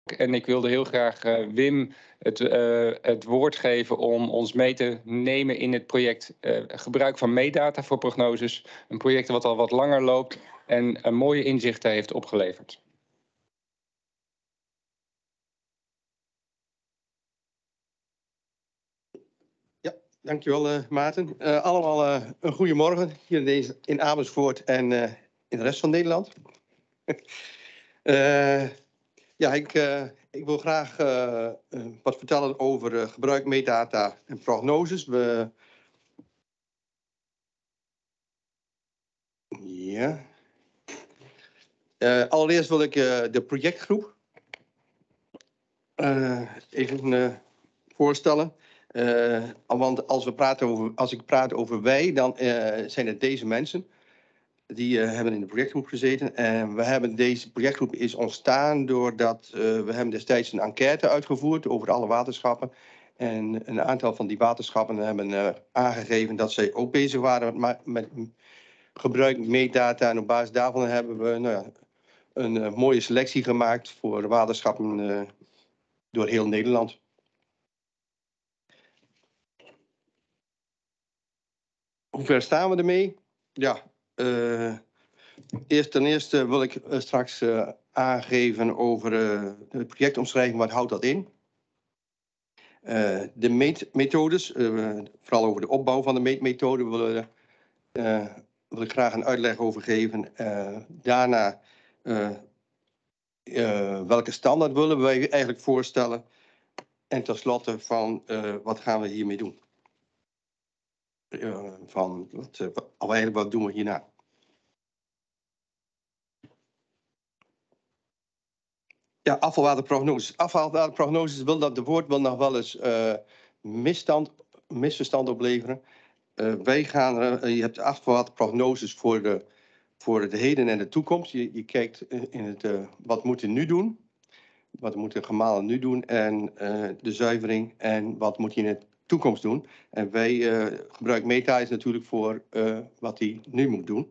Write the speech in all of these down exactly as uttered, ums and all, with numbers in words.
En ik wilde heel graag uh, Wim het, uh, het woord geven om ons mee te nemen in het project uh, gebruik van meetdata voor prognoses. Een project wat al wat langer loopt en uh, mooie inzichten heeft opgeleverd. Ja, dankjewel uh, Maarten. Uh, allemaal uh, een goede morgen hier in, deze, in Amersfoort en uh, in de rest van Nederland. uh, ja, ik, uh, ik wil graag uh, uh, wat vertellen over uh, gebruik meetdata en prognoses. We... Ja. Uh, allereerst wil ik uh, de projectgroep uh, even uh, voorstellen. Uh, want als, we praten over, als ik praat over wij, dan uh, zijn het deze mensen. Die uh, hebben in de projectgroep gezeten. En we hebben, deze projectgroep is ontstaan doordat uh, we hebben destijds een enquête uitgevoerd over alle waterschappen. En een aantal van die waterschappen hebben uh, aangegeven dat zij ook bezig waren met, met gebruik meetdata. En op basis daarvan hebben we nou ja, een uh, mooie selectie gemaakt voor waterschappen uh, door heel Nederland. Hoe ver staan we ermee? Ja, uh, eerst ten eerste wil ik uh, straks uh, aangeven over uh, de projectomschrijving. Wat houdt dat in? Uh, de meetmethodes, uh, vooral over de opbouw van de meetmethode, wil, uh, wil ik graag een uitleg over geven. Uh, daarna, uh, uh, welke standaard willen wij eigenlijk voorstellen? En tenslotte van, uh, wat gaan we hiermee doen? Uh, van, wat, uh, of eigenlijk, wat doen we hierna? Ja, afvalwaterprognoses. Afvalwaterprognoses wil dat de woord wil nog wel eens uh, misstand, misverstand opleveren. Uh, wij gaan, uh, je hebt afvalwaterprognoses voor de, voor de heden en de toekomst. Je, je kijkt in het, uh, wat moeten we nu doen? Wat moeten gemalen nu doen? En uh, de zuivering en wat moet je in de toekomst doen? En wij uh, gebruiken meta is natuurlijk voor uh, wat hij nu moet doen.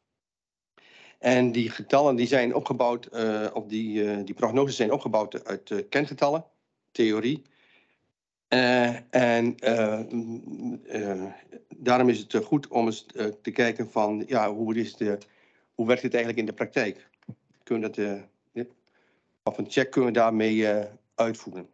En die getallen die zijn opgebouwd, uh, of die, uh, die prognoses zijn opgebouwd uit uh, kengetallen, theorie. Uh, en uh, uh, daarom is het uh, goed om eens uh, te kijken van, ja, hoe, is de, hoe werkt het eigenlijk in de praktijk? Kunnen dat, uh, ja, of een check kunnen we daarmee uh, uitvoeren.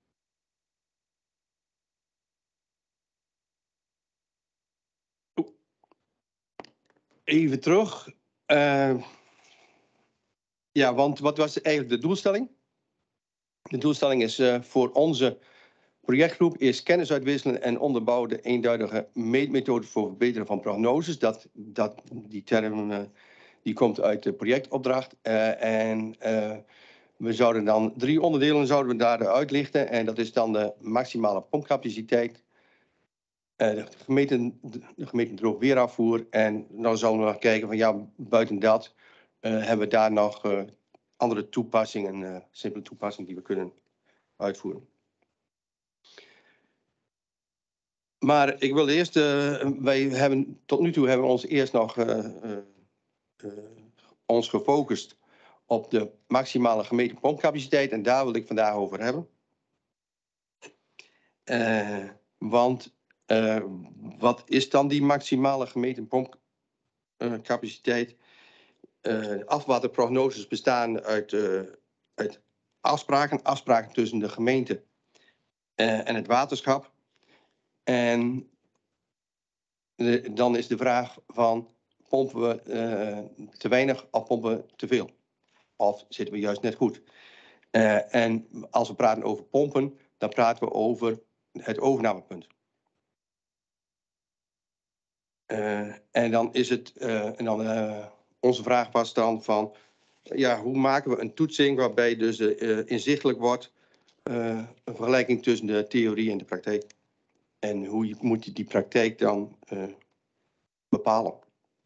Even terug. Uh, ja, want wat was eigenlijk de doelstelling? De doelstelling is uh, voor onze projectgroep is kennis uitwisselen en onderbouwde eenduidige meetmethode voor verbeteren van prognoses. Dat, dat, die term uh, die komt uit de projectopdracht. Uh, en uh, we zouden dan drie onderdelen zouden we daar uitlichten. En dat is dan de maximale pompcapaciteit, uh, de, gemeten, de gemeten droog weerafvoer. En dan zouden we nog kijken van ja, buiten dat uh, hebben we daar nog uh, andere toepassingen, uh, simpele toepassingen die we kunnen uitvoeren. Maar ik wil eerst, uh, wij hebben tot nu toe hebben we ons eerst nog uh, uh, uh, ons gefocust op de maximale gemeten pompcapaciteit en daar wil ik vandaag over hebben. Uh, want uh, wat is dan die maximale gemeten pompcapaciteit? Uh, afwaterprognoses bestaan uit, uh, uit afspraken, afspraken tussen de gemeente uh, en het waterschap. En de, dan is de vraag van, pompen we uh, te weinig of pompen we te veel? Of zitten we juist net goed? Uh, en als we praten over pompen, dan praten we over het overnamepunt. Uh, en dan is het, uh, en dan, uh, onze vraag was dan van, ja, hoe maken we een toetsing waarbij dus uh, inzichtelijk wordt uh, een vergelijking tussen de theorie en de praktijk? En hoe je, moet je die praktijk dan uh, bepalen?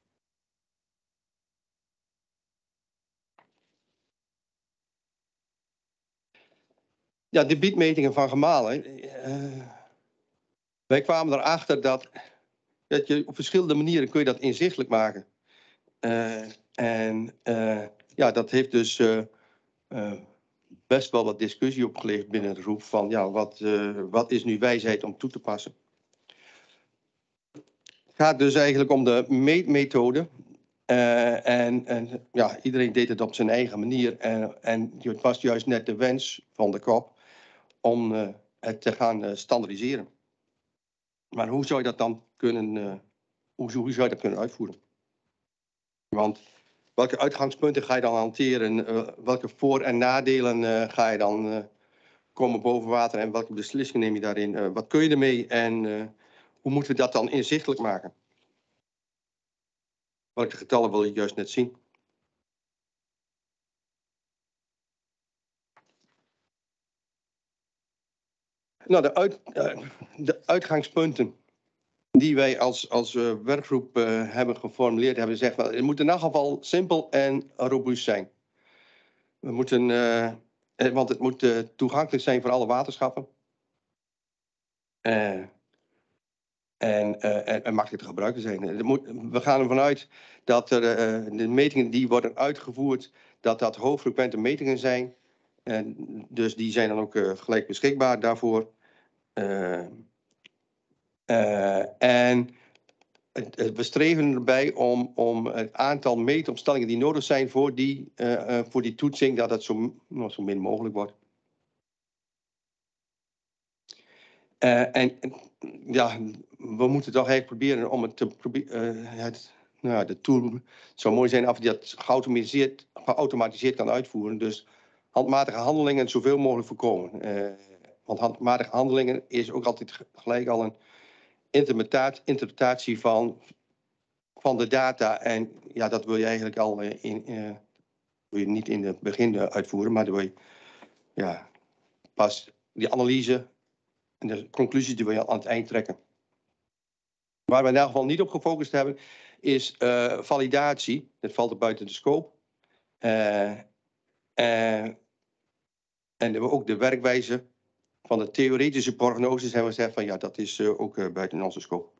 Ja, de biedmetingen van gemalen. Uh, wij kwamen erachter dat, dat je op verschillende manieren kun je dat inzichtelijk maken. Uh, en uh, ja, dat heeft dus uh, uh, best wel wat discussie opgeleverd binnen de groep van ja, wat, uh, wat is nu wijsheid om toe te passen. Het gaat dus eigenlijk om de meetmethode. Uh, en, en ja, iedereen deed het op zijn eigen manier. En, en het was juist net de wens van de kop om uh, het te gaan uh, standaardiseren. Maar hoe zou je dat dan kunnen, uh, hoe, hoe zou je dat kunnen uitvoeren? Want welke uitgangspunten ga je dan hanteren? Uh, welke voor- en nadelen uh, ga je dan uh, komen boven water? En welke beslissingen neem je daarin? Uh, wat kun je ermee? En uh, hoe moeten we dat dan inzichtelijk maken? Welke getallen wil je juist net zien? Nou, de, uit, uh, de uitgangspunten die wij als, als uh, werkgroep uh, hebben geformuleerd, hebben gezegd, well, het moet in elk geval simpel en robuust zijn. We moeten, uh, want het moet uh, toegankelijk zijn voor alle waterschappen. Uh, en, uh, en, en makkelijk te gebruiken zijn. Het moet, we gaan ervan uit dat er, uh, de metingen die worden uitgevoerd, dat dat hoogfrequente metingen zijn. En dus die zijn dan ook uh, gelijk beschikbaar daarvoor. Uh, uh, en we streven erbij om, om het aantal meetomstellingen die nodig zijn voor die, uh, uh, voor die toetsing, dat het zo, nou, zo min mogelijk wordt. Uh, en ja, we moeten toch eigenlijk proberen om het te proberen. Uh, het, nou, de tool zou mooi zijn als je dat geautomatiseerd, geautomatiseerd kan uitvoeren. Dus handmatige handelingen zoveel mogelijk voorkomen. Uh, want handmatige handelingen is ook altijd gelijk al een interpretatie van, van de data. En ja, dat wil je eigenlijk al in, uh, wil je niet in het begin uitvoeren, maar dan wil je ja, pas die analyse en de conclusies die we aan het eind trekken. Waar we in ieder geval niet op gefocust hebben, is uh, validatie. Dat valt er buiten de scope. Uh, uh, en ook de werkwijze van de theoretische prognoses hebben we gezegd van ja, dat is uh, ook uh, buiten onze scope.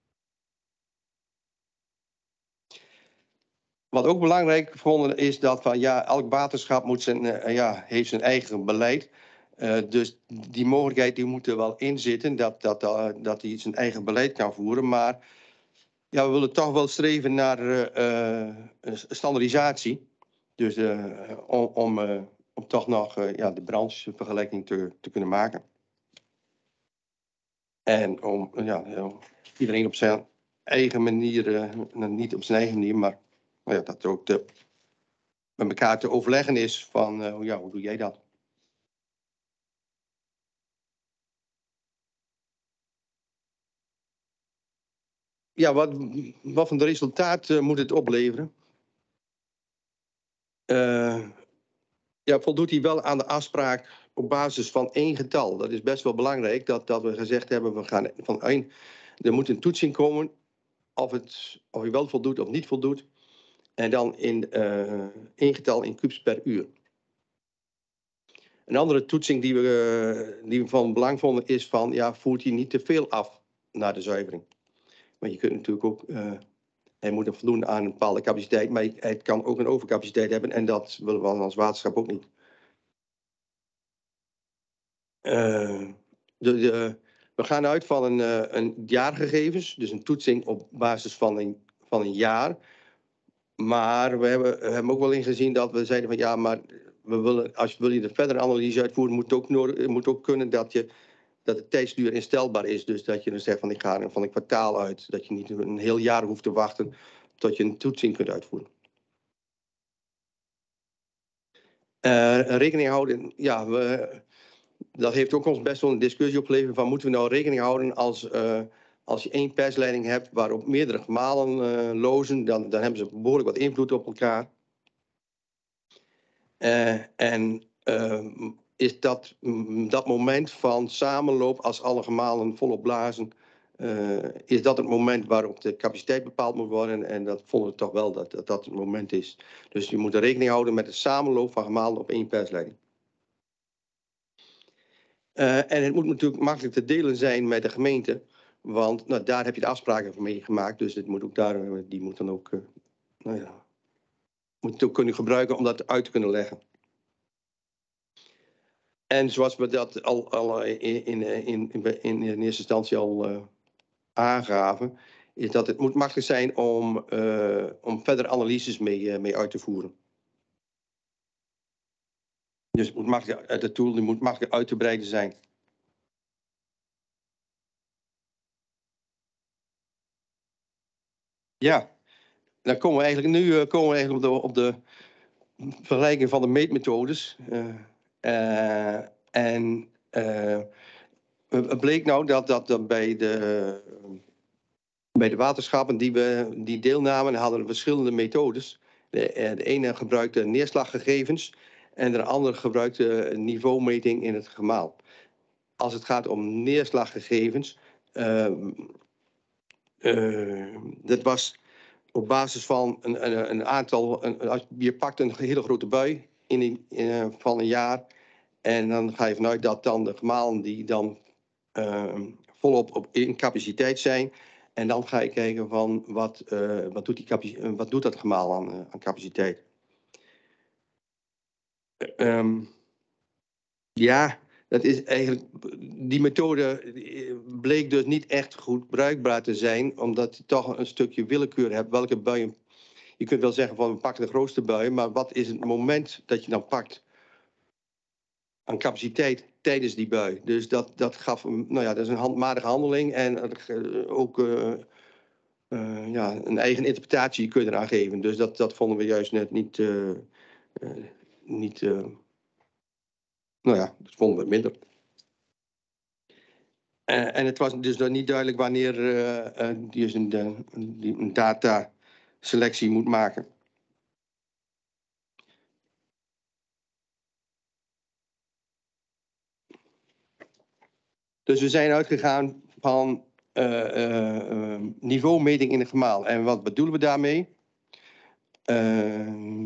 Wat ook belangrijk gevonden is dat van ja, elk waterschap moet zijn, uh, ja, heeft zijn eigen beleid. Uh, dus die mogelijkheid die moet er wel in zitten, dat, dat, uh, dat hij zijn eigen beleid kan voeren. Maar ja, we willen toch wel streven naar uh, uh, standaardisatie. Dus uh, om, om, uh, om toch nog uh, ja, de branchevergelijking te, te kunnen maken. En om ja, iedereen op zijn eigen manier, uh, niet op zijn eigen manier, maar ja, dat er ook de, met elkaar te overleggen is van uh, ja, hoe doe jij dat? Ja, wat, wat voor resultaat uh, moet het opleveren? Uh, ja, voldoet hij wel aan de afspraak op basis van één getal? Dat is best wel belangrijk, dat, dat we gezegd hebben, we gaan van één, er moet een toetsing komen of, het, of hij wel voldoet of niet voldoet. En dan in uh, één getal in kubus per uur. Een andere toetsing die we, uh, die we van belang vonden is van, ja, voert hij niet te veel af naar de zuivering? Maar je kunt natuurlijk ook, uh, hij moet voldoen aan een bepaalde capaciteit, maar het kan ook een overcapaciteit hebben en dat willen we als waterschap ook niet. Uh, de, de, we gaan uit van een, uh, een jaargegevens, dus een toetsing op basis van een, van een jaar. Maar we hebben, we hebben ook wel ingezien dat we zeiden van ja, maar we willen, als wil je de verdere analyse uitvoeren, moet ook, nodig, moet ook kunnen dat, je, dat de tijdsduur instelbaar is. Dus dat je dan zegt van ik ga er van een kwartaal uit. Dat je niet een heel jaar hoeft te wachten tot je een toetsing kunt uitvoeren. Uh, rekening houden, ja, we, dat heeft ook ons best wel een discussie opgeleverd van moeten we nou rekening houden als, uh, als je één persleiding hebt waarop meerdere gemalen uh, lozen, dan, dan hebben ze behoorlijk wat invloed op elkaar. Uh, en uh, is dat, dat moment van samenloop als alle gemalen volop blazen, uh, is dat het moment waarop de capaciteit bepaald moet worden? En dat vonden we toch wel dat, dat dat het moment is. Dus je moet er rekening houden met de samenloop van gemalen op één persleiding. Uh, en het moet natuurlijk makkelijk te delen zijn met de gemeente, want nou, daar heb je de afspraken voor mee gemaakt. Dus het moet ook daar, die moet dan ook, uh, nou ja, moet het ook kunnen gebruiken om dat uit te kunnen leggen. En zoals we dat al, al in, in, in, in, in eerste instantie al uh, aangaven, is dat het moet makkelijk zijn om, uh, om verder analyses mee, uh, mee uit te voeren. Dus het moet makkelijk, de tool die moet makkelijk uit te breiden zijn. Ja, dan komen we eigenlijk nu uh, komen we eigenlijk op de, op de vergelijking van de meetmethodes. Uh, uh, en uh, het bleek nou dat, dat, dat bij, de, bij de waterschappen die, we, die deelnamen hadden verschillende methodes. De, de ene gebruikte neerslaggegevens en de andere gebruikte niveaumeting in het gemaal. Als het gaat om neerslaggegevens, uh, uh, dat was op basis van een, een, een aantal, een, je pakt een hele grote bui in een, in, van een jaar en dan ga je vanuit dat dan de gemalen die dan uh, volop op, in capaciteit zijn. En dan ga je kijken van wat, uh, wat, doet, die wat doet dat gemaal aan, uh, aan capaciteit. Uh, um, ja, dat is eigenlijk, die methode bleek dus niet echt goed bruikbaar te zijn, omdat je toch een stukje willekeur hebt welke buien. Je kunt wel zeggen van we pakken de grootste buien, maar wat is het moment dat je dan pakt aan capaciteit tijdens die bui? Dus dat, dat gaf, nou ja, dat is een handmatige handeling en uh, ook uh, uh, ja, een eigen interpretatie kun je eraan geven. Dus dat, dat vonden we juist net niet, uh, uh, niet uh, nou ja, dat vonden we minder. Uh, en het was dus dan niet duidelijk wanneer uh, uh, die een, uh, die een dataselectie moet maken. Dus we zijn uitgegaan van uh, uh, uh, niveaumeting in het gemaal. En wat bedoelen we daarmee? Uh,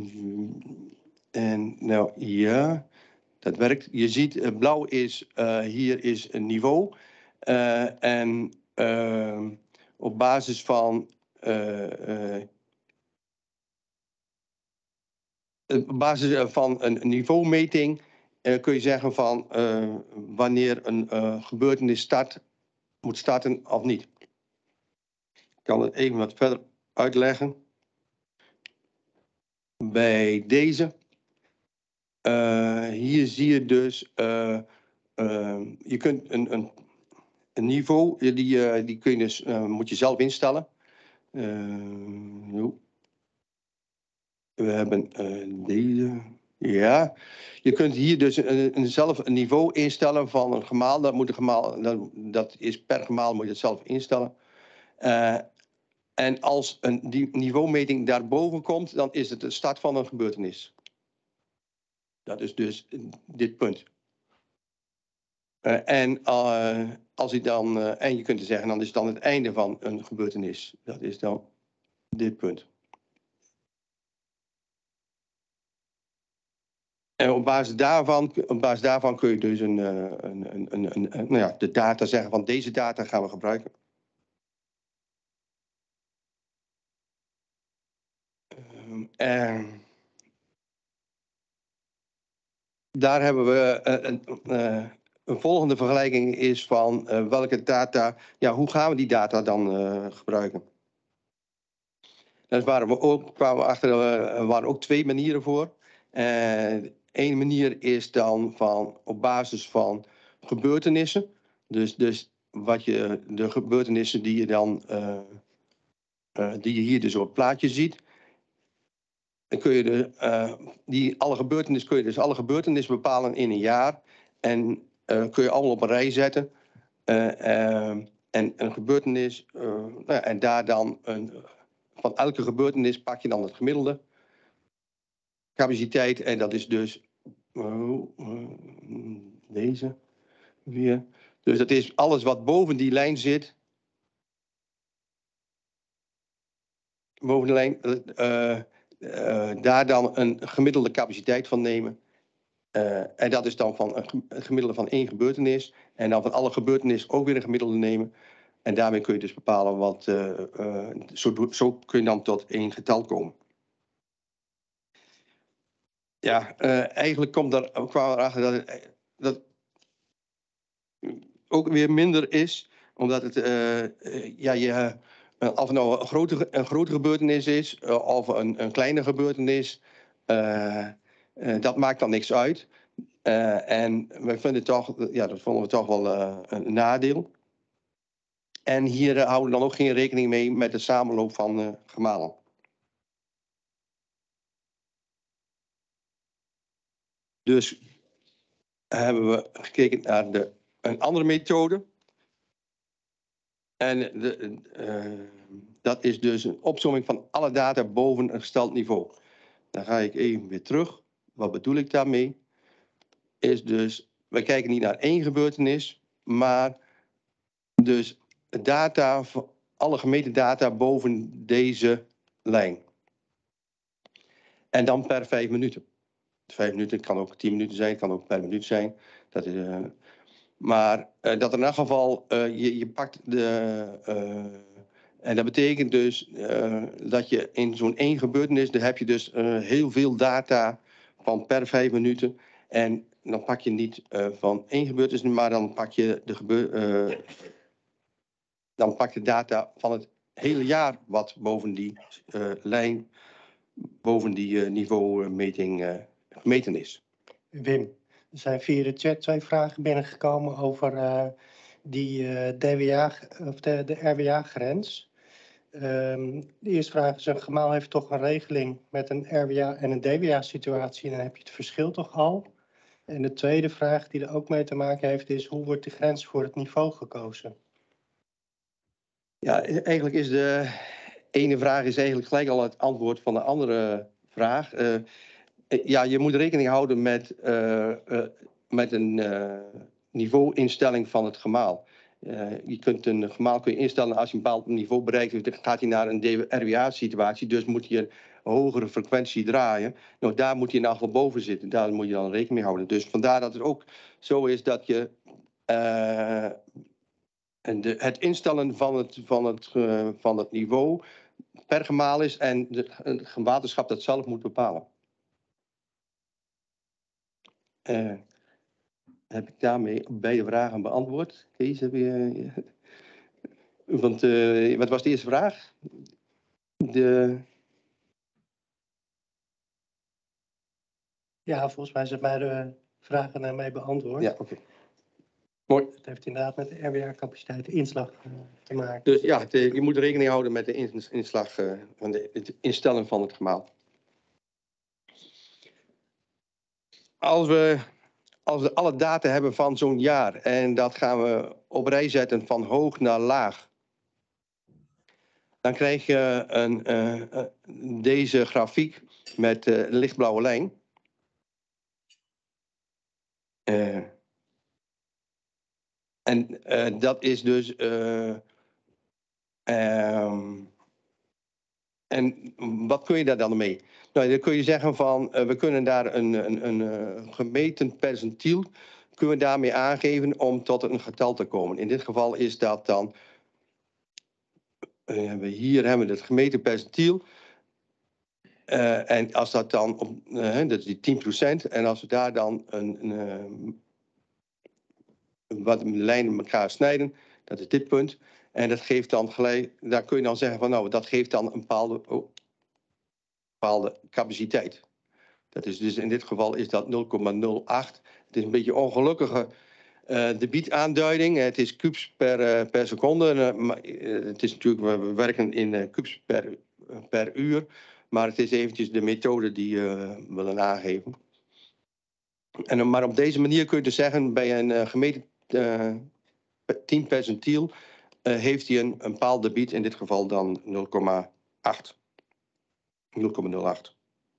en nou ja, dat werkt. Je ziet, uh, blauw is, uh, hier is een niveau. Uh, en uh, op basis van uh, uh, op basis van een niveaumeting uh, kun je zeggen van uh, wanneer een uh, gebeurtenis start, moet starten of niet. Ik kan het even wat verder uitleggen. Bij deze. Uh, hier zie je dus, uh, uh, je kunt een, een, een niveau, die, uh, die kun je dus, uh, moet je zelf instellen. Uh, we hebben uh, deze, ja. Je kunt hier dus een, een zelf een niveau instellen van een gemaal. Dat, moet een gemaal dat, dat is per gemaal moet je het zelf instellen. Uh, en als een die niveaumeting daarboven komt, dan is het de start van een gebeurtenis. Dat is dus dit punt. Uh, en, uh, als je dan, uh, en je kunt zeggen, dan is het dan het einde van een gebeurtenis. Dat is dan dit punt. En op basis daarvan, op basis daarvan kun je dus een, uh, een, een, een, een, een, nou ja, de data zeggen van deze data gaan we gebruiken. Uh, en daar hebben we uh, een, uh, een volgende vergelijking is van uh, welke data, ja, hoe gaan we die data dan uh, gebruiken? Daar waren we ook, kwamen we achter, er waren ook twee manieren voor. Eén uh, manier is dan van op basis van gebeurtenissen. Dus, dus wat je, de gebeurtenissen die je dan uh, uh, die je hier dus op het plaatje ziet. Dan kun je de, uh, die alle gebeurtenissen kun je dus alle gebeurtenissen bepalen in een jaar. En uh, kun je allemaal op een rij zetten. Uh, uh, en een gebeurtenis, uh, nou ja, en daar dan een. Van elke gebeurtenis pak je dan het gemiddelde capaciteit. En dat is dus uh, uh, deze weer. Dus dat is alles wat boven die lijn zit. Boven de lijn. Uh, uh, daar dan een gemiddelde capaciteit van nemen. Uh, en dat is dan van een gemiddelde van één gebeurtenis. En dan van alle gebeurtenissen ook weer een gemiddelde nemen. En daarmee kun je dus bepalen wat. Uh, uh, zo, zo kun je dan tot één getal komen. Ja, uh, eigenlijk komt er, kwamen we erachter dat het, dat ook weer minder is, omdat het, uh, uh, ja, je, uh, of het nou een grote, een grote gebeurtenis is uh, of een, een kleine gebeurtenis, uh, uh, dat maakt dan niks uit. Uh, en we vinden toch, ja, dat vonden we toch wel uh, een nadeel. En hier uh, houden we dan ook geen rekening mee met de samenloop van uh, gemalen. Dus hebben we gekeken naar de, een andere methode. En de, uh, dat is dus een opsomming van alle data boven een gesteld niveau. Dan ga ik even weer terug. Wat bedoel ik daarmee? Is dus, we kijken niet naar één gebeurtenis, maar dus data, alle gemeten data boven deze lijn. En dan per vijf minuten. Vijf minuten, het kan ook tien minuten zijn, het kan ook per minuut zijn. Dat is, uh, maar uh, dat in elk geval, uh, je, je pakt de... Uh, en dat betekent dus uh, dat je in zo'n één gebeurtenis, daar heb je dus uh, heel veel data van per vijf minuten. En dan pak je niet uh, van één gebeurtenis, maar dan pak je de gebeur, uh, dan pak je data van het hele jaar wat boven die uh, lijn, boven die uh, niveaumeting uh, gemeten is. Wim, er zijn via de chat twee vragen binnengekomen over uh, die uh, D W A, of de, de R W A-grens. Um, de eerste vraag is, een gemaal heeft toch een regeling met een R W A en een D W A-situatie, en dan heb je het verschil toch al? En de tweede vraag die er ook mee te maken heeft is, hoe wordt de grens voor het niveau gekozen? Ja, eigenlijk is de ene vraag is eigenlijk gelijk al het antwoord van de andere vraag. Uh, ja, je moet rekening houden met, uh, uh, met een uh, niveauinstelling van het gemaal. Uh, je kunt een gemaal kun je instellen als je een bepaald niveau bereikt, dan gaat hij naar een R W A-situatie, dus moet je een hogere frequentie draaien. Nou, daar moet je in elk geval boven zitten, daar moet je dan rekening mee houden. Dus vandaar dat het ook zo is dat je uh, en de, het instellen van het, van, het, uh, van het niveau per gemaal is en de, het waterschap dat zelf moet bepalen. Uh, heb ik daarmee beide vragen beantwoord? Kees, heb je... Uh, want, uh, wat was de eerste vraag? De... Ja, volgens mij zijn beide vragen daarmee beantwoord. Ja, oké. Okay. Mooi. Het heeft inderdaad met de R W A-capaciteit inslag uh, te maken. Dus ja, het, je moet rekening houden met de inslag uh, van de, het instellen van het gemaal. Als we, als we alle data hebben van zo'n jaar en dat gaan we op rij zetten van hoog naar laag, dan krijg je een, uh, uh, deze grafiek met uh, een lichtblauwe lijn. Uh, en uh, dat is dus... Uh, um, en wat kun je daar dan mee? Nou, dan kun je zeggen van, uh, we kunnen daar een, een, een uh, gemeten percentiel, kunnen we daarmee aangeven om tot een getal te komen. In dit geval is dat dan, uh, hier hebben we het gemeten percentiel. Uh, en als dat dan, op, uh, dat is die tien procent, en als we daar dan een, een, uh, wat lijnen elkaar snijden, dat is dit punt. En dat geeft dan gelijk, daar kun je dan zeggen van, nou, dat geeft dan een bepaalde, oh, bepaalde capaciteit. Dat is dus in dit geval is dat nul komma nul acht. Het is een beetje ongelukkige uh, debietaanduiding. Het is kubus per, uh, per seconde. Uh, maar, uh, het is natuurlijk, we werken in uh, kubus per, uh, per uur. Maar het is eventjes de methode die we uh, willen aangeven. En, maar op deze manier kun je dus zeggen, bij een uh, gemeten uh, tien percentiel uh, heeft hij een, een bepaald debiet, in dit geval dan nul komma acht. nul komma nul acht.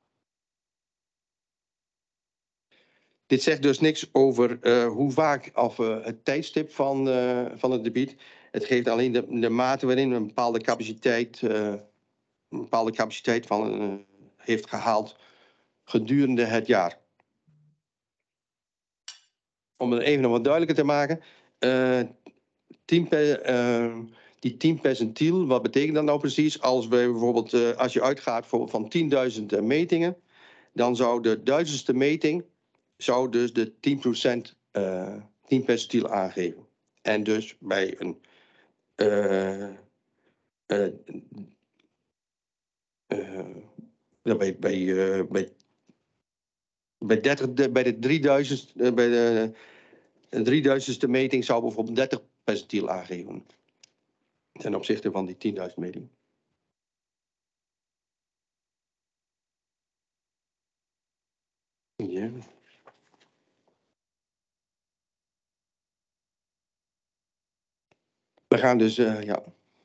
Dit zegt dus niks over uh, hoe vaak of uh, het tijdstip van, uh, van het debiet. Het geeft alleen de, de mate waarin een bepaalde capaciteit, uh, een bepaalde capaciteit van, uh, heeft gehaald gedurende het jaar. Om het even nog wat duidelijker te maken. Uh, tien per, uh, die tien percentiel, wat betekent dat nou precies? Als, we bijvoorbeeld, uh, als je uitgaat voor, van tienduizend uh, metingen, dan zou de duizendste meting zou dus de tien procent uh, tien percentiel aangeven. En dus bij een uh, uh, uh, ja, bij, bij, uh, bij, bij, dertig, de, bij de drieduizend, uh, bij de drieduizendste meting zou bijvoorbeeld dertig percentiel aangeven. Ten opzichte van die tienduizend metingen. Ja. We gaan dus, uh, ja.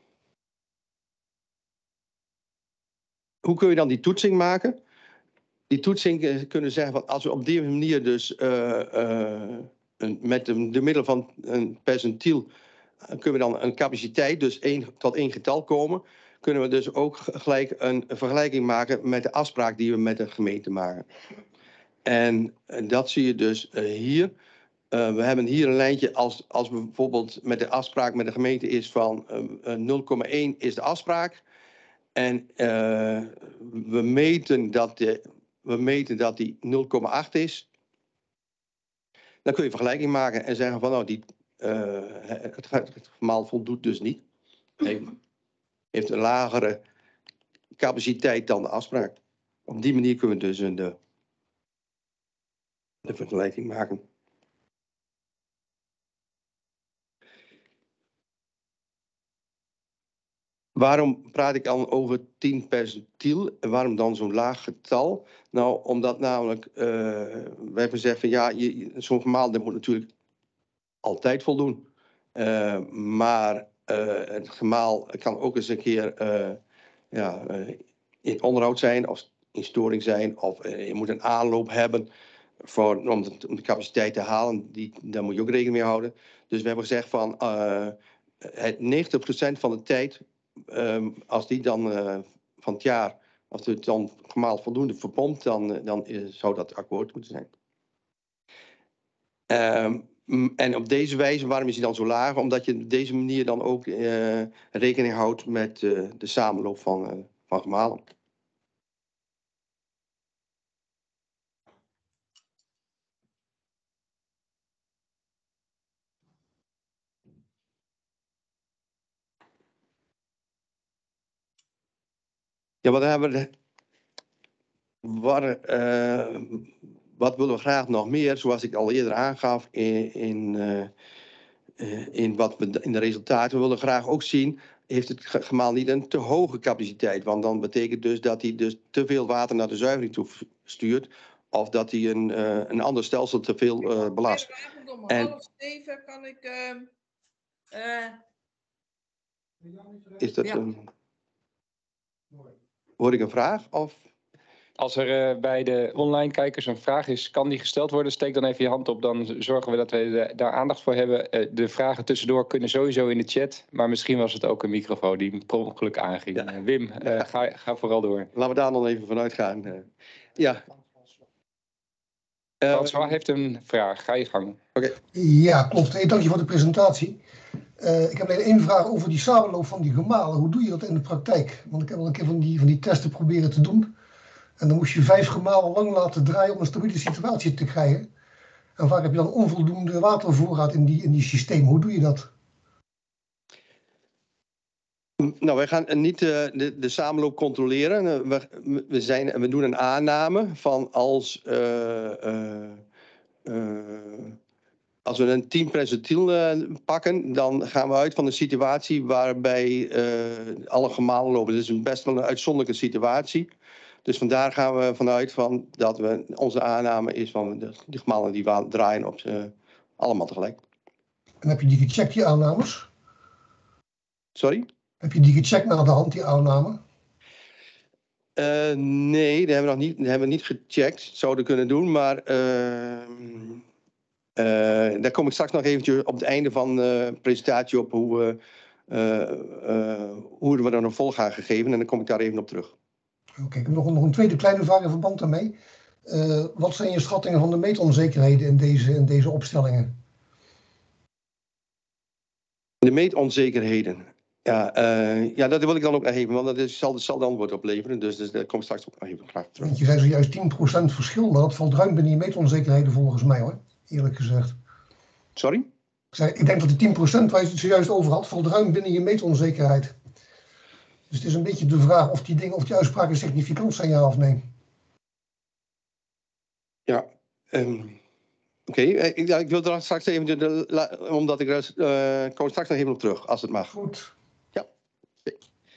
Hoe kun je dan die toetsing maken? Die toetsing uh, kunnen zeggen van als we op die manier dus uh, uh, een, met de, de middel van een percentiel uh, kunnen we dan een capaciteit, dus één, tot één getal komen. Kunnen we dus ook gelijk een, een vergelijking maken met de afspraak die we met de gemeente maken. En, en dat zie je dus uh, hier. Uh, we hebben hier een lijntje als, als bijvoorbeeld met de afspraak met de gemeente is van uh, nul komma één is de afspraak. En uh, we, meten dat de, we meten dat die nul komma acht is. Dan kun je vergelijking maken en zeggen van nou, die, uh, het, het gemaal voldoet dus niet. Hij heeft een lagere capaciteit dan de afspraak. Op die manier kunnen we dus een, de, de vergelijking maken. Waarom praat ik dan over tien percentiel? En waarom dan zo'n laag getal? Nou, omdat namelijk, uh, wij hebben gezegd van ja, zo'n gemaal dat moet natuurlijk altijd voldoen. Uh, maar uh, het gemaal kan ook eens een keer uh, ja, uh, in onderhoud zijn of in storing zijn. Of uh, je moet een aanloop hebben voor, om, de, om de capaciteit te halen. Die, daar moet je ook rekening mee houden. Dus we hebben gezegd van uh, het negentig procent van de tijd... Um, als die dan uh, van het jaar, als het dan gemaal voldoende verpompt, dan, uh, dan uh, zou dat akkoord moeten zijn. Um, en op deze wijze, waarom is hij dan zo laag? Omdat je op deze manier dan ook uh, rekening houdt met uh, de samenloop van, uh, van gemalen. Ja, wat hebben we... Waar, uh, wat willen we graag nog meer, zoals ik al eerder aangaf in, in, uh, uh, in, wat we, in de resultaten. We willen graag ook zien, heeft het gemaal niet een te hoge capaciteit. Want dan betekent dus dat hij dus te veel water naar de zuivering toe stuurt. Of dat hij een, uh, een ander stelsel te veel uh, belast. Om en, half zeven kan ik... Uh, uh... Is dat ja. een... Hoor ik een vraag? Of... Als er uh, bij de online kijkers een vraag is, kan die gesteld worden? Steek dan even je hand op, dan zorgen we dat we de, daar aandacht voor hebben. Uh, de vragen tussendoor kunnen sowieso in de chat, maar misschien was het ook een microfoon die per ongeluk aanging. Ja. Uh, Wim, uh, ja. ga, ga vooral door. Laten we daar nog even vanuit gaan. Uh, ja. François uh, heeft een vraag, ga je gang. Okay. Ja, klopt. Hey, dank je voor de presentatie. Uh, ik heb alleen één vraag over die samenloop van die gemalen. Hoe doe je dat in de praktijk? Want ik heb al een keer van die, van die testen proberen te doen. En dan moest je vijf gemalen lang laten draaien om een stabiele situatie te krijgen. En vaak heb je dan onvoldoende watervoorraad in die, in die systeem. Hoe doe je dat? Nou, wij gaan niet uh, de, de samenloop controleren. We, we, zijn, we doen een aanname van als, uh, uh, uh, als we een tien percentiel uh, pakken, dan gaan we uit van een situatie waarbij uh, alle gemalen lopen. Dat is een best wel een uitzonderlijke situatie. Dus vandaar gaan we vanuit van dat we, onze aanname is van de, de gemalen die draaien op ze allemaal tegelijk. En heb je die gecheckt, die aannames? Sorry? Heb je die gecheckt naar de hand, die aanname? Uh, nee, die hebben we nog niet, die hebben we niet gecheckt. Zouden kunnen doen, maar uh, uh, daar kom ik straks nog eventjes op het einde van de presentatie op hoe we, uh, uh, hoe we er een volg gaan gegeven. En dan kom ik daar even op terug. Oké, okay, ik heb nog, nog een tweede kleine vraag in verband daarmee. Uh, wat zijn je schattingen van de meetonzekerheden in deze, in deze opstellingen? De meetonzekerheden. Ja, uh, ja, dat wil ik dan ook nog even, want dat is, zal hetzelfde antwoord opleveren. Dus, dus daar kom ik straks ook nog even graag terug. Want je zei zojuist tien procent verschil, maar dat valt ruim binnen die meetonzekerheden volgens mij hoor, eerlijk gezegd. Sorry? Ik zei, ik denk dat die tien procent waar je het zojuist over had, valt ruim binnen je meteronzekerheid. Dus het is een beetje de vraag of die dingen, of die uitspraken significant zijn, ja of nee. Ja, um, oké. Okay. Ik, ja, ik wil er straks even, de, de, la, omdat ik er, uh, kom straks nog even op terug, als het mag. Goed. Ja. Okay.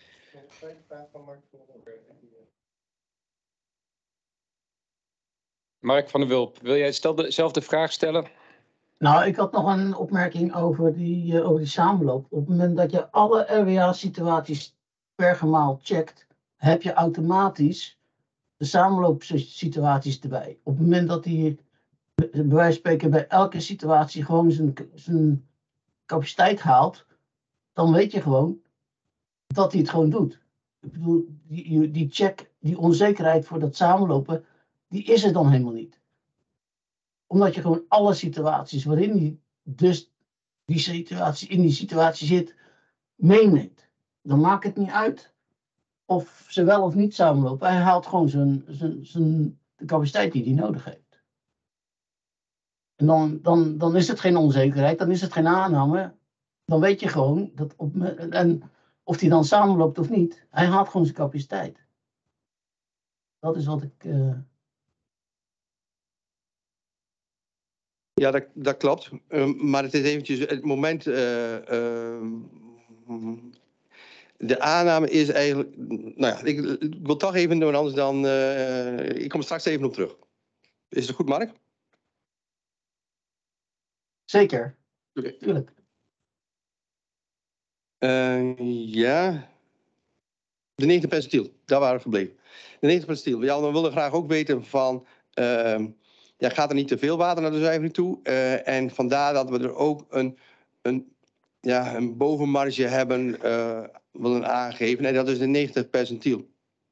Mark van der Wulp, wil jij dezelfde vraag stellen? Nou, ik had nog een opmerking over die, uh, over die samenloop. Op het moment dat je alle R W A-situaties per gemaal checkt, heb je automatisch de samenloopsituaties erbij. Op het moment dat hij, bij wijze van spreken, bij elke situatie gewoon zijn, zijn capaciteit haalt, dan weet je gewoon dat hij het gewoon doet. Ik bedoel, die, die check, die onzekerheid voor dat samenlopen, die is er dan helemaal niet. Omdat je gewoon alle situaties waarin hij dus die situatie, in die situatie zit, meeneemt. Dan maakt het niet uit of ze wel of niet samenlopen. Hij haalt gewoon zijn, zijn, zijn, de capaciteit die hij nodig heeft. En dan, dan, dan is het geen onzekerheid, dan is het geen aanname. Dan weet je gewoon, dat op, en of hij dan samenloopt of niet, hij haalt gewoon zijn capaciteit. Dat is wat ik... Uh... Ja, dat, dat klopt. Um, maar het is eventjes het moment... Uh, uh, de aanname is eigenlijk... Nou ja, ik, ik wil toch even doen, anders dan... Uh, ik kom er straks even op terug. Is het goed, Mark? Zeker. Oké. Okay. Tuurlijk. Uh, ja... De negentig percentiel, daar waren we gebleven. De negentig percentiel. Ja, we willen graag ook weten van... Uh, ja, gaat er niet te veel water naar de zuivering toe? Uh, en vandaar dat we er ook een, een, ja, een bovenmarge hebben uh, willen aangeven. En dat is de negentig percentiel.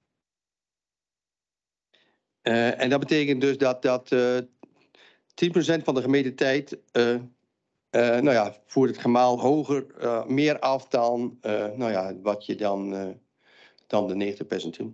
Uh, en dat betekent dus dat, dat uh, tien procent van de gemeten tijd... Uh, uh, nou ja, voert het gemaal hoger, uh, meer af dan, uh, nou ja, wat je dan... Uh, dan de negentig percentiel.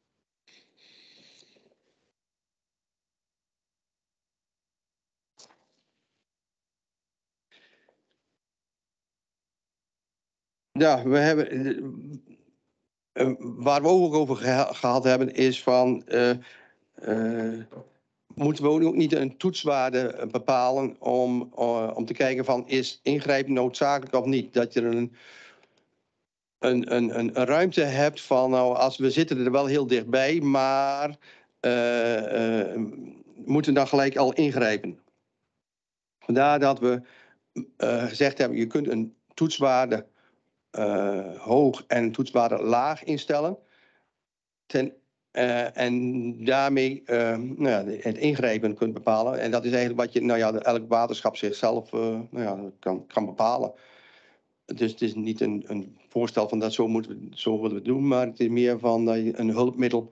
Ja, we hebben... Uh, waar we ook over geha gehad hebben is van... Uh, uh, moeten we ook niet een toetswaarde bepalen om, uh, om te kijken van... is ingrijpen noodzakelijk of niet? Dat je een... Een, een, een, een ruimte hebt van, nou, als we zitten er wel heel dichtbij, maar uh, uh, moeten we dan gelijk al ingrijpen. Vandaar dat we uh, gezegd hebben, je kunt een toetswaarde uh, hoog en een toetswaarde laag instellen. Ten, uh, en daarmee uh, nou ja, het ingrijpen kunt bepalen. En dat is eigenlijk wat je, nou ja, elk waterschap zichzelf uh, nou ja, kan, kan bepalen. Dus het is niet een, een voorstel van dat zo, moeten we, zo willen we het doen, maar het is meer van uh, een hulpmiddel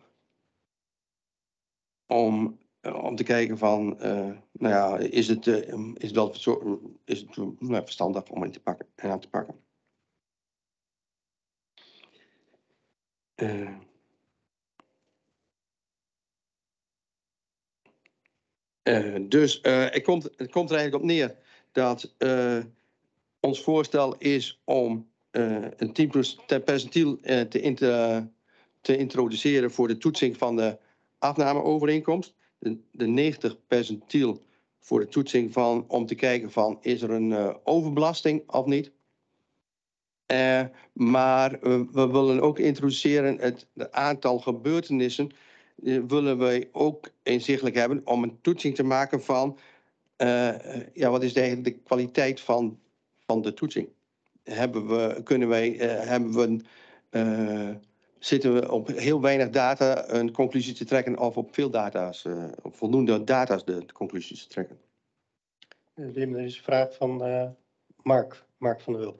om, uh, om te kijken van, uh, nou ja, is het, uh, is het wel zo, is het, uh, nou, verstandig om het te pakken en aan te pakken. Uh, uh, dus uh, het, komt, het komt er eigenlijk op neer dat uh, ons voorstel is om uh, een tien percentiel uh, te, inter, te introduceren voor de toetsing van de afnameovereenkomst. De, de negentig percentiel voor de toetsing van, om te kijken van, is er een uh, overbelasting of niet. Uh, maar uh, we willen ook introduceren het, het aantal gebeurtenissen. Uh, willen wij ook inzichtelijk hebben om een toetsing te maken van, uh, ja, wat is eigenlijk de kwaliteit van, van de toetsing. Hebben we, kunnen wij, uh, hebben we, uh, zitten we op heel weinig data een conclusie te trekken of op veel data's, uh, op voldoende data's de, de conclusies te trekken? Wim, er is een vraag van uh, Mark, Mark van der Wulp.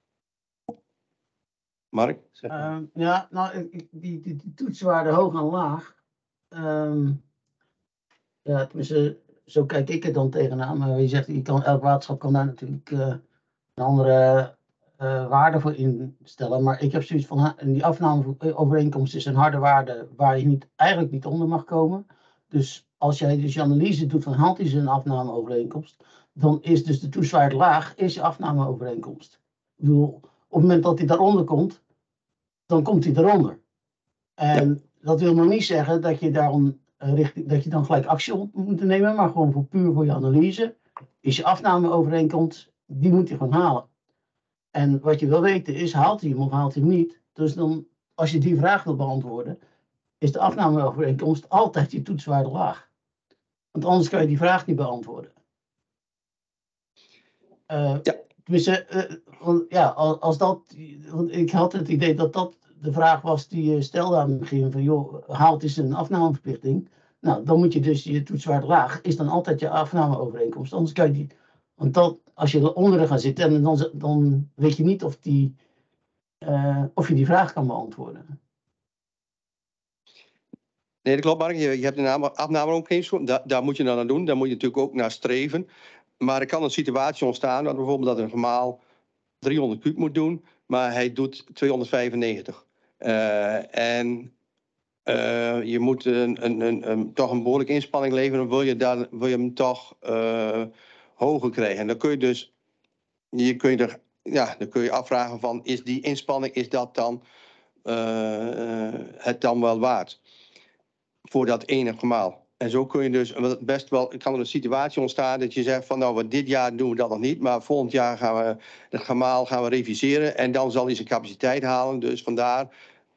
Mark? Uh, ja, nou, die, die, die toetswaarde hoog en laag. Um, ja, tenminste, zo kijk ik er dan tegenaan. Maar je zegt, je kan, elk waterschap kan daar natuurlijk uh, een andere uh, waarde voor instellen. Maar ik heb zoiets van, die afnameovereenkomst is een harde waarde waar je niet, eigenlijk niet onder mag komen. Dus als jij dus je analyse doet van haalt hij zijn afnameovereenkomst, dan is dus de toetswaarde laag, is je afnameovereenkomst. Ik bedoel, op het moment dat hij daaronder komt, dan komt hij eronder. En ja. Dat wil nog niet zeggen dat je, daarom, uh, richting, dat je dan gelijk actie op moet nemen, maar gewoon voor, puur voor je analyse is je afnameovereenkomst, die moet je gewoon halen. En wat je wil weten is, haalt hij hem of haalt hij hem niet? Dus dan, als je die vraag wil beantwoorden, is de afnameovereenkomst altijd je toetswaarde laag. Want anders kan je die vraag niet beantwoorden. Uh, ja. Tenminste, uh, want, ja, als dat, want ik had het idee dat dat de vraag was die je stelde aan het begin van, joh, haalt is een afnameverplichting. Nou, dan moet je dus je toetswaarde laag, is dan altijd je afnameovereenkomst. Anders kan je die, want dat, als je onder gaat zitten, en dan, dan weet je niet of, die, uh, of je die vraag kan beantwoorden. Nee, dat klopt, Mark. Je, je hebt een afnameovereenkomst, daar, daar moet je dan aan doen. Daar moet je natuurlijk ook naar streven. Maar er kan een situatie ontstaan, dat bijvoorbeeld dat een gemaal driehonderd kuub moet doen, maar hij doet tweehonderdvijfennegentig. Uh, en uh, je moet een, een, een, een, toch een behoorlijke inspanning leveren, dan wil je, dan, wil je hem toch uh, hoger krijgen. En dan kun je dus, je kun je er, ja, dan kun je afvragen van, is die inspanning, is dat dan uh, het dan wel waard? Voor dat ene gemaal. En zo kun je dus best wel, kan er een situatie ontstaan dat je zegt van nou, dit jaar doen we dat nog niet, maar volgend jaar gaan we het gemaal gaan we reviseren en dan zal hij zijn capaciteit halen. Dus vandaar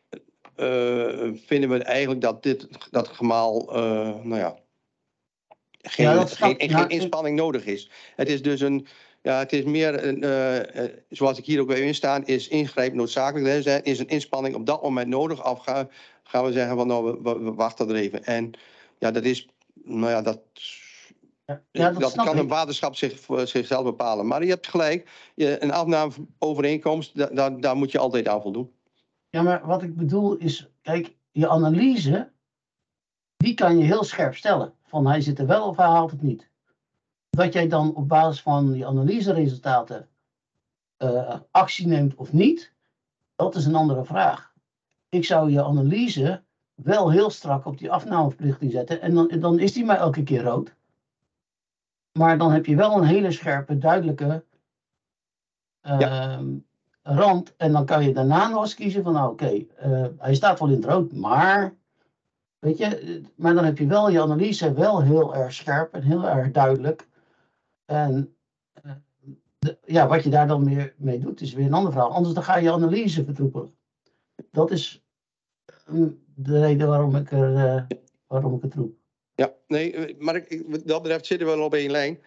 uh, vinden we eigenlijk dat dit dat gemaal, uh, nou ja, geen, ja, dat geen, geen, geen inspanning nodig is. Het is dus een, ja, het is meer, een, uh, uh, zoals ik hier ook bij in sta, is ingrijpen noodzakelijk. Er is een inspanning op dat moment nodig. Of gaan, gaan we zeggen van nou, we, we wachten er even. En ja, dat is, nou ja, dat, ja, ja, dat, dat kan ik. Een waterschap zich, zichzelf bepalen. Maar je hebt gelijk, je, een afnameovereenkomst, da, da, daar moet je altijd aan voldoen. Ja, maar wat ik bedoel is, kijk, je analyse, die kan je heel scherp stellen. Van hij zit er wel of hij haalt het niet. Dat jij dan op basis van die analyseresultaten uh, actie neemt of niet, dat is een andere vraag. Ik zou je analyse wel heel strak op die afnameverplichting zetten. En dan, dan is die maar elke keer rood. Maar dan heb je wel een hele scherpe, duidelijke uh, ja. rand. En dan kan je daarna nog eens kiezen van, nou oké, okay, uh, hij staat wel in het rood, maar, weet je, maar dan heb je wel je analyse wel heel erg scherp en heel erg duidelijk. En uh, de, ja, wat je daar dan weer mee doet, is weer een ander verhaal. Anders dan ga je analyse vertroepelen. Dat is de reden waarom ik, er, uh, waarom ik het roep. Ja, nee, maar ik, wat dat betreft zitten we wel op één lijn. Uh,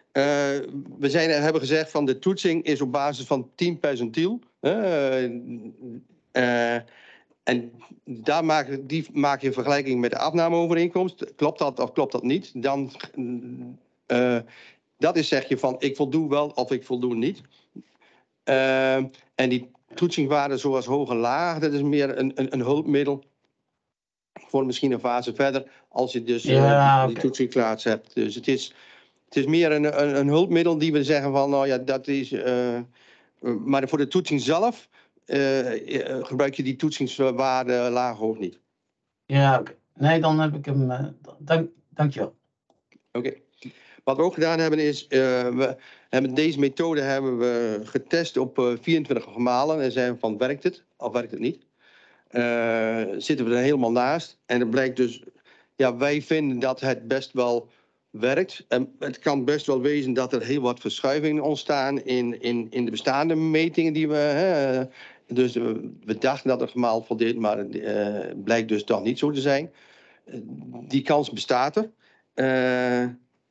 we zijn, hebben gezegd van de toetsing is op basis van tien percentiel. Uh, uh, en daar maak, die maak je een vergelijking met de afnameovereenkomst. Klopt dat of klopt dat niet? Dan, uh, dat is zeg je van ik voldoe wel of ik voldoe niet. Uh, en die toetsingwaarden zoals hoog en laag, dat is meer een, een, een hulpmiddel voor misschien een fase verder, als je dus ja, uh, die, die toetsingklaars hebt. Dus het is, het is meer een, een, een hulpmiddel die we zeggen van, nou ja, dat is... Uh, maar voor de toetsing zelf uh, uh, gebruik je die toetsingswaarde laag hoog niet. Ja, oké. Okay. Nee, dan heb ik hem... Uh, dank, dankjewel. Oké. Okay. Wat we ook gedaan hebben is, uh, we hebben deze methode hebben we getest op uh, vierentwintig gemalen en zijn van werkt het of werkt het niet. Uh, zitten we er helemaal naast en het blijkt dus, ja, wij vinden dat het best wel werkt. En het kan best wel wezen dat er heel wat verschuivingen ontstaan in, in, in de bestaande metingen die we, hè, dus uh, we dachten dat het gemaal voldeed, maar het uh, blijkt dus toch niet zo te zijn. Uh, die kans bestaat er. Uh,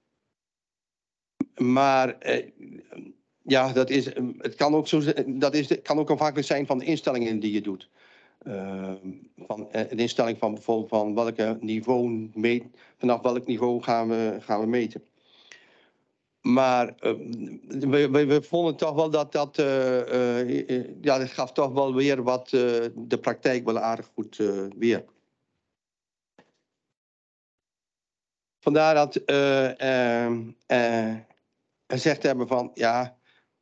Maar eh, ja, dat is, het kan ook, zo, dat is, kan ook afhankelijk zijn van de instellingen die je doet. Uh, van uh, de instelling van bijvoorbeeld van welke niveau meet, vanaf welk niveau gaan we, gaan we meten. Maar uh, we, we, we vonden toch wel dat dat, uh, uh, ja, dat gaf toch wel weer wat uh, de praktijk wel aardig goed uh, weer. Vandaar dat uh, uh, uh, gezegd hebben van, ja,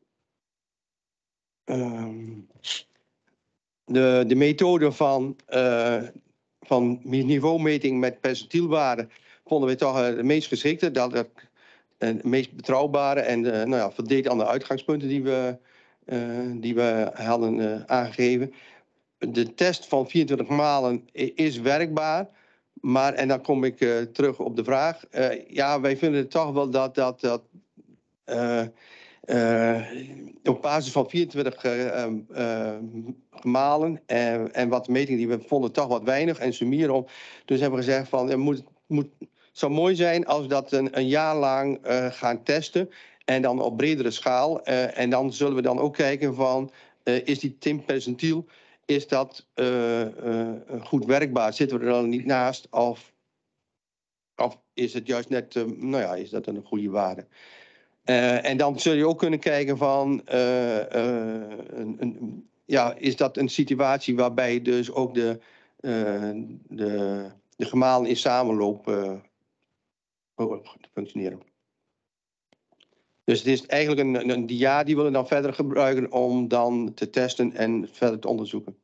um, de, de methode van, uh, van niveaumeting met percentielwaarden vonden we toch uh, de meest geschikte. Dat er en meest betrouwbare en uh, nou ja, voldeed aan de uitgangspunten die we, uh, die we hadden uh, aangegeven. De test van vierentwintig malen is werkbaar. Maar, en dan kom ik uh, terug op de vraag. Uh, ja, wij vinden het toch wel dat... dat, dat uh, uh, op basis van vierentwintig uh, uh, gemalen en, en wat metingen die we vonden toch wat weinig. En summeren om. Dus hebben we gezegd van... Het moet, moet, zou mooi zijn als we dat een, een jaar lang uh, gaan testen. En dan op bredere schaal. Uh, en dan zullen we dan ook kijken van... Uh, is die timpercentiel... Is dat uh, uh, goed werkbaar? Zitten we er dan niet naast? Of, of is het juist net, uh, nou ja, is dat een goede waarde? Uh, en dan zul je ook kunnen kijken van, uh, uh, een, een, ja, is dat een situatie waarbij dus ook de, uh, de, de gemalen in samenloop uh, functioneren? Dus het is eigenlijk een, een dia die we dan verder gebruiken om dan te testen en verder te onderzoeken.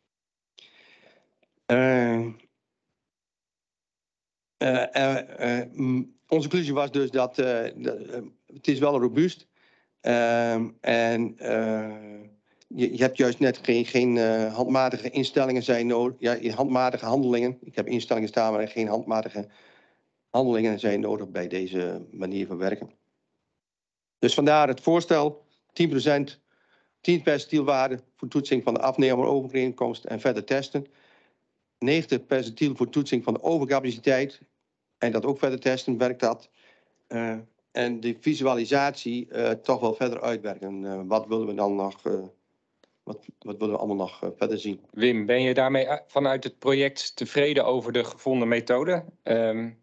Uh, uh, uh, uh, onze conclusie was dus dat uh, uh, het is wel robuust. Uh, en uh, je, je hebt juist net geen, geen uh, handmatige instellingen zijn nodig. Ja, handmatige handelingen. Ik heb instellingen staan, maar geen handmatige handelingen zijn nodig bij deze manier van werken. Dus vandaar het voorstel, tien procent, tien percentielwaarde voor toetsing van de afnemer overeenkomst en verder testen. negentig percentiel voor toetsing van de overcapaciteit en dat ook verder testen, werkt dat. Uh, en de visualisatie uh, toch wel verder uitwerken. Uh, wat willen we dan nog, uh, wat, wat willen we allemaal nog uh, verder zien? Wim, ben je daarmee vanuit het project tevreden over de gevonden methode? Um,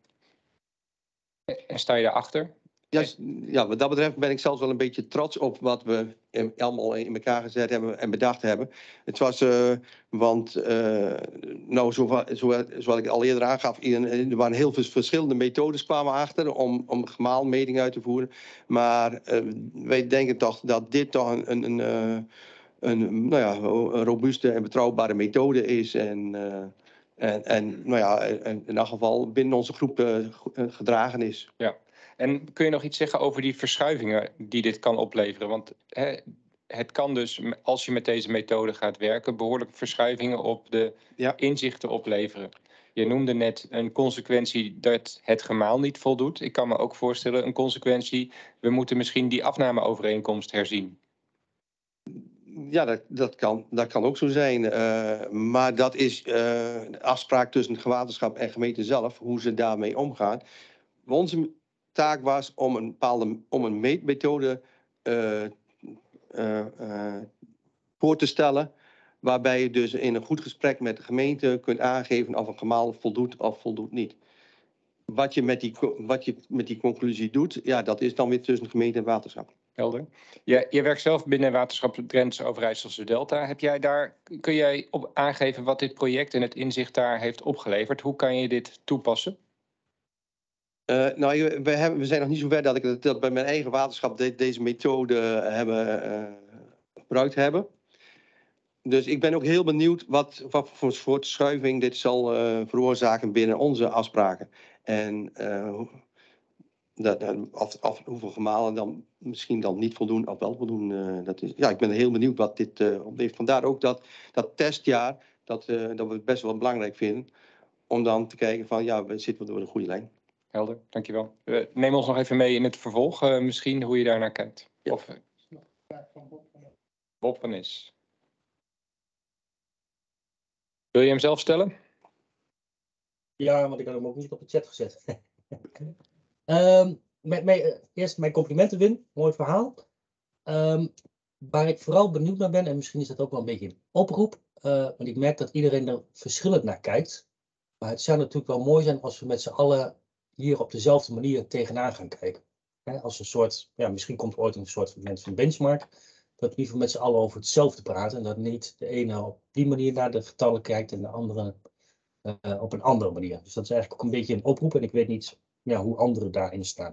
en sta je daarachter? Ja, ja, wat dat betreft ben ik zelfs wel een beetje trots op wat we allemaal in elkaar gezet hebben en bedacht hebben. Het was, uh, want, uh, nou, zo, zo, zoals ik al eerder aangaf, er waren heel veel verschillende methodes kwamen achter om, om gemaalmeting uit te voeren. Maar uh, wij denken toch dat dit toch een, een, een, uh, een, nou ja, een robuuste en betrouwbare methode is. En, uh, en, en nou ja, in elk geval binnen onze groep uh, gedragen is. Ja. En kun je nog iets zeggen over die verschuivingen die dit kan opleveren? Want hè, het kan dus, als je met deze methode gaat werken, behoorlijk verschuivingen op de ja. inzichten opleveren. Je noemde net een consequentie dat het gemaal niet voldoet. Ik kan me ook voorstellen een consequentie, we moeten misschien die afnameovereenkomst herzien. Ja, dat, dat, kan, dat kan ook zo zijn. Uh, maar dat is uh, de afspraak tussen het waterschap en gemeente zelf, hoe ze daarmee omgaan. Onze taak was om een bepaalde om een meetmethode uh, uh, uh, voor te stellen, waarbij je dus in een goed gesprek met de gemeente kunt aangeven of een gemaal voldoet of voldoet niet. Wat je met die, wat je met die conclusie doet, ja, dat is dan weer tussen gemeente en waterschap. Helder. Je, je werkt zelf binnen Waterschap Drentse Overijsselse Delta. Heb jij daar, kun jij op aangeven wat dit project en het inzicht daar heeft opgeleverd? Hoe kan je dit toepassen? Uh, nou, we, hebben, we zijn nog niet zo ver dat ik dat bij mijn eigen waterschap de, deze methode hebben, uh, gebruikt hebben. Dus ik ben ook heel benieuwd wat, wat voor soort schuiving dit zal uh, veroorzaken binnen onze afspraken. En uh, dat, of, of hoeveel gemalen dan misschien dan niet voldoen of wel voldoen. Uh, dat is, ja, ik ben heel benieuwd wat dit uh, oplevert. Vandaar ook dat, dat testjaar, dat, uh, dat we het best wel belangrijk vinden. Om dan te kijken van, ja, we zitten door de goede lijn. Helder, dankjewel. Uh, neem ons nog even mee in het vervolg, uh, misschien hoe je daar naar kijkt. Ja. Of, uh, Bob van Is. Wil je hem zelf stellen? Ja, want ik had hem ook niet op de chat gezet. um, met, met, uh, eerst mijn complimenten, Wim. Mooi verhaal. Um, waar ik vooral benieuwd naar ben, en misschien is dat ook wel een beetje een oproep. Uh, want ik merk dat iedereen er verschillend naar kijkt. Maar het zou natuurlijk wel mooi zijn als we met z'n allen hier op dezelfde manier tegenaan gaan kijken. He, als een soort, ja, misschien komt ooit een soort moment van benchmark. Dat we in ieder geval met z'n allen over hetzelfde praten. En dat niet de ene op die manier naar de getallen kijkt en de andere uh, op een andere manier. Dus dat is eigenlijk ook een beetje een oproep. En ik weet niet ja, hoe anderen daarin staan.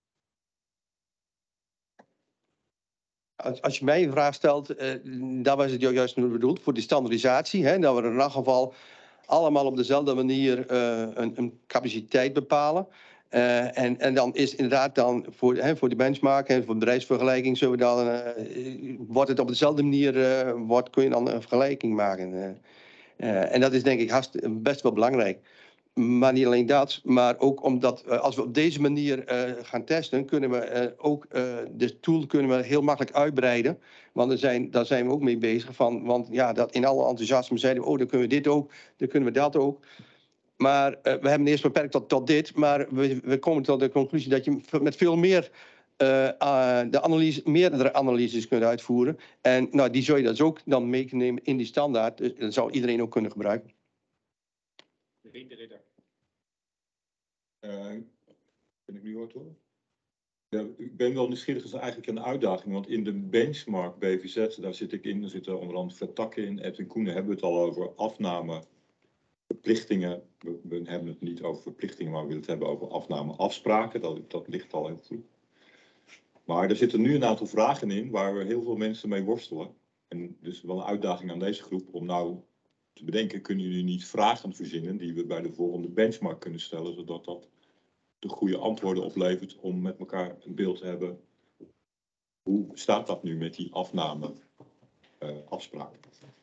Als, als je mij een vraag stelt, uh, daar was het juist bedoeld voor die standaardisatie. Hè, dat we in elk geval allemaal op dezelfde manier uh, een, een capaciteit bepalen. Uh, en, en dan is inderdaad dan voor, hè, voor de benchmark en voor bedrijfsvergelijking zullen we dan, uh, wordt het op dezelfde manier, uh, wordt, kun je dan een vergelijking maken. Uh, uh, en dat is denk ik hartstikke, best wel belangrijk. Maar niet alleen dat, maar ook omdat uh, als we op deze manier uh, gaan testen, kunnen we uh, ook uh, de tool kunnen we heel makkelijk uitbreiden. Want er zijn, daar zijn we ook mee bezig. Van, want ja, dat in alle enthousiasme zeiden we, oh, dan kunnen we dit ook, dan kunnen we dat ook. Maar uh, we hebben eerst beperkt tot, tot dit, maar we, we komen tot de conclusie dat je met veel meer uh, uh, de analyse, meerdere analyses kunt uitvoeren. En nou, die zou je dus ook dan meenemen in die standaard. Dus dat zou iedereen ook kunnen gebruiken. Rien de Ridder. Uh, ben ik nu hoort hoor? Ja, ik ben wel nieuwsgierig, dat is eigenlijk een uitdaging, want in de benchmark B V Z, daar zit ik in, daar zitten onder andere Fred Takke in, Edwin Koenen, hebben we het al over afname, verplichtingen. We, we hebben het niet over verplichtingen, maar we willen het hebben over afname afspraken, dat, dat ligt al heel goed. Maar er zitten nu een aantal vragen in waar we heel veel mensen mee worstelen. En dus wel een uitdaging aan deze groep om nou te bedenken, kunnen jullie niet vragen verzinnen die we bij de volgende benchmark kunnen stellen, zodat dat de goede antwoorden oplevert om met elkaar een beeld te hebben. Hoe staat dat nu met die afname uh, afspraken?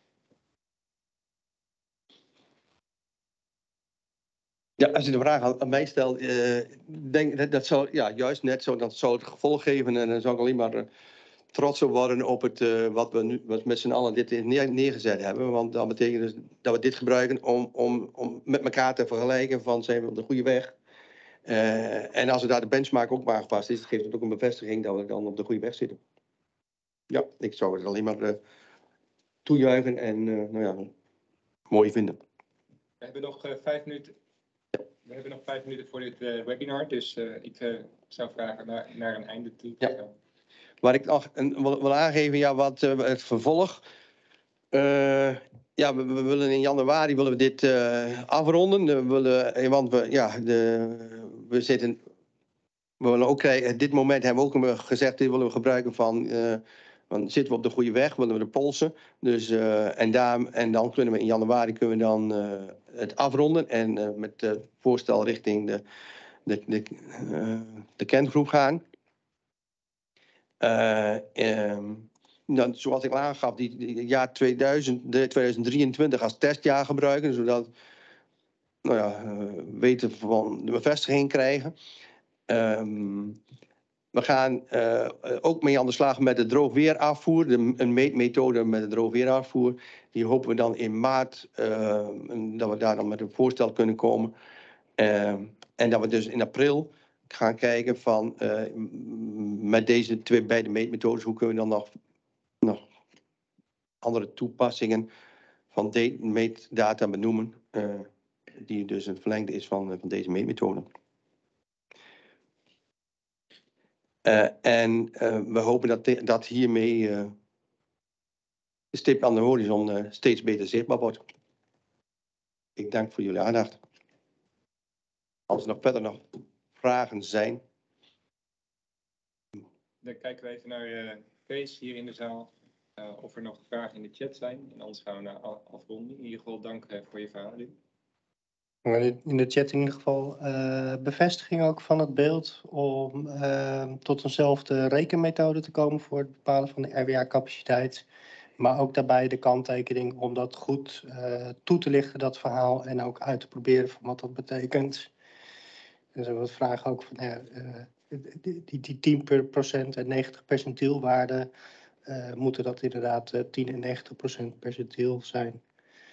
Ja, als je de vraag aan mij stelt, uh, denk dat dat zou, ja, juist net zo, dat zou het gevolg geven en dan zou ik alleen maar uh, trots op worden op het, uh, wat we nu wat met z'n allen dit neer, neergezet hebben. Want dat betekent dus dat we dit gebruiken om, om, om met elkaar te vergelijken van zijn we op de goede weg. Uh, en als we daar de benchmark ook bij aangepast is, geeft het ook een bevestiging dat we dan op de goede weg zitten. Ja, ik zou het alleen maar uh, toejuichen en uh, nou ja, mooi vinden. We hebben nog uh, vijf minuten. We hebben nog vijf minuten voor dit uh, webinar, dus uh, ik uh, zou vragen naar, naar een einde toe te gaan. Ja. Waar ik nog een, wil, wil aangeven, ja, wat uh, het vervolg. Uh, ja, we, we willen in januari willen we dit uh, afronden. We willen, want we, ja, de, we zitten. We willen ook krijgen. Dit moment hebben we ook gezegd, dit willen we gebruiken van. Uh, van zitten we op de goede weg, willen we de polsen. Dus, uh, en, daar, en dan kunnen we in januari kunnen we dan uh, het afronden en uh, met het voorstel richting de, de, de, uh, de kerngroep gaan. Uh, um, dan, zoals ik al aangaf, die, die jaar tweeduizend, de tweeduizend drieëntwintig als testjaar gebruiken, zodat nou ja, uh, weten van de bevestiging krijgen. Um, we gaan uh, ook mee aan de slag met de droogweerafvoer, de, een meetmethode met de droogweerafvoer. Die hopen we dan in maart, uh, dat we daar dan met een voorstel kunnen komen. Uh, en dat we dus in april gaan kijken van uh, met deze twee beide meetmethodes, hoe kunnen we dan nog, nog andere toepassingen van de meetdata benoemen, uh, die dus een verlengde is van, van deze meetmethode. Uh, en uh, we hopen dat, de, dat hiermee uh, de stip aan de horizon uh, steeds beter zichtbaar wordt. Ik dank voor jullie aandacht. Als er nog verder nog vragen zijn. Dan kijken we even naar uh, Kees hier in de zaal. Uh, of er nog vragen in de chat zijn. En anders gaan we naar afronden. In ieder geval dank uh, voor je verhaal. In de chat in ieder geval uh, bevestiging ook van het beeld om uh, tot eenzelfde rekenmethode te komen voor het bepalen van de R W A-capaciteit. Maar ook daarbij de kanttekening om dat goed uh, toe te lichten, dat verhaal, en ook uit te proberen van wat dat betekent. Er zijn wat vragen ook van ja, uh, die, die, die tien procent en negentig percentielwaarden, uh, moeten dat inderdaad uh, tien en negentig procent percentiel zijn.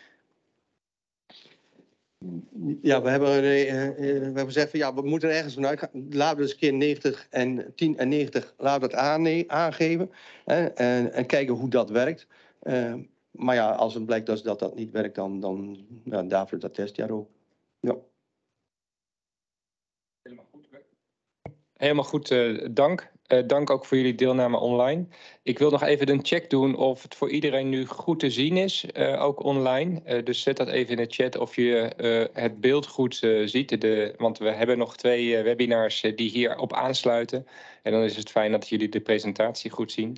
Ja, we hebben, uh, uh, we hebben gezegd van ja, we moeten ergens vanuit gaan. Laten we eens een keer negentig en tien en negentig, laten we het aangeven. Hè, en, en kijken hoe dat werkt. Uh, maar ja, als het blijkt dat dat, dat niet werkt, dan, dan ja, daarvoor dat testjaar ook. Ja. Helemaal goed. Helemaal goed, uh, dank. Uh, dank ook voor jullie deelname online. Ik wil nog even een check doen of het voor iedereen nu goed te zien is, uh, ook online. Uh, dus zet dat even in de chat of je uh, het beeld goed uh, ziet. De, want we hebben nog twee uh, webinars uh, die hierop aansluiten. En dan is het fijn dat jullie de presentatie goed zien.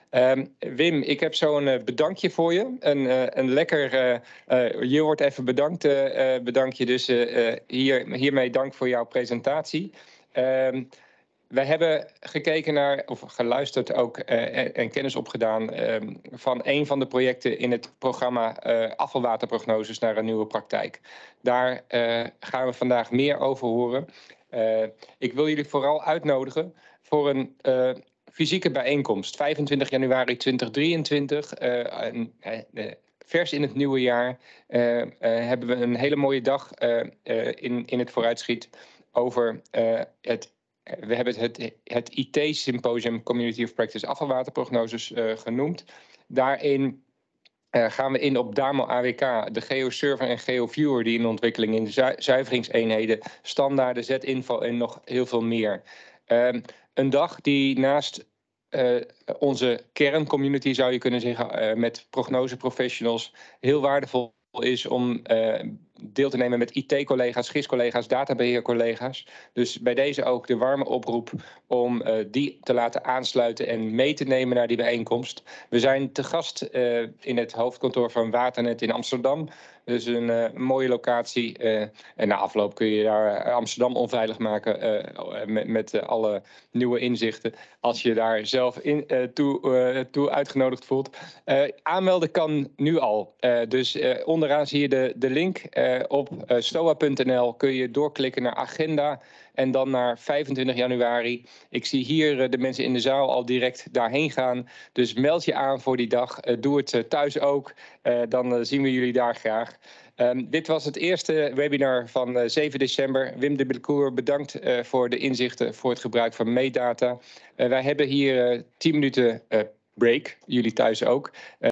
Um, Wim, ik heb zo'n uh, bedankje voor je. Een, uh, een lekker, uh, uh, je wordt even bedankt, uh, bedankje. Dus uh, uh, hier, hiermee dank voor jouw presentatie. Um, wij hebben gekeken naar, of geluisterd ook uh, en, en kennis opgedaan um, van een van de projecten in het programma uh, afvalwaterprognoses naar een nieuwe praktijk. Daar uh, gaan we vandaag meer over horen. Uh, ik wil jullie vooral uitnodigen voor een uh, fysieke bijeenkomst. vijfentwintig januari tweeduizend drieëntwintig, uh, en, uh, vers in het nieuwe jaar, uh, uh, hebben we een hele mooie dag uh, uh, in, in het vooruitschiet over uh, het. We hebben het, het, het I T-symposium Community of Practice afvalwaterprognoses uh, genoemd. Daarin uh, gaan we in op Damo A W K, de GeoServer en GeoViewer die in ontwikkeling in de zu zuiveringseenheden, standaarden, Z-info en nog heel veel meer. Um, een dag die naast uh, onze kerncommunity, zou je kunnen zeggen, uh, met prognoseprofessionals, heel waardevol is om uh, deel te nemen met I T-collega's, G I S-collega's, databeheercollega's. Dus bij deze ook de warme oproep om uh, die te laten aansluiten en mee te nemen naar die bijeenkomst. We zijn te gast uh, in het hoofdkantoor van Waternet in Amsterdam. Dus een uh, mooie locatie. Uh, en na afloop kun je daar Amsterdam onveilig maken uh, met, met uh, alle nieuwe inzichten. Als je daar zelf in, uh, toe, uh, toe uitgenodigd voelt. Uh, aanmelden kan nu al. Uh, dus uh, onderaan zie je de, de link. Uh, op uh, stoa punt n l kun je doorklikken naar agenda. En dan naar vijfentwintig januari. Ik zie hier uh, de mensen in de zaal al direct daarheen gaan. Dus meld je aan voor die dag. Uh, doe het uh, thuis ook. Uh, dan uh, zien we jullie daar graag. Um, dit was het eerste webinar van uh, zeven december. Wim de Bilcour, bedankt uh, voor de inzichten voor het gebruik van meetdata. Uh, wij hebben hier uh, tien minuten uh, break. Jullie thuis ook. Uh,